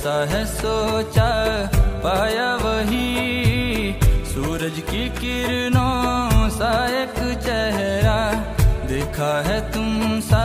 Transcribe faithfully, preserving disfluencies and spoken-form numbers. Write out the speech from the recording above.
जैसा है सोचा पाया वही, सूरज की किरणों सा एक चेहरा देखा है तुम सा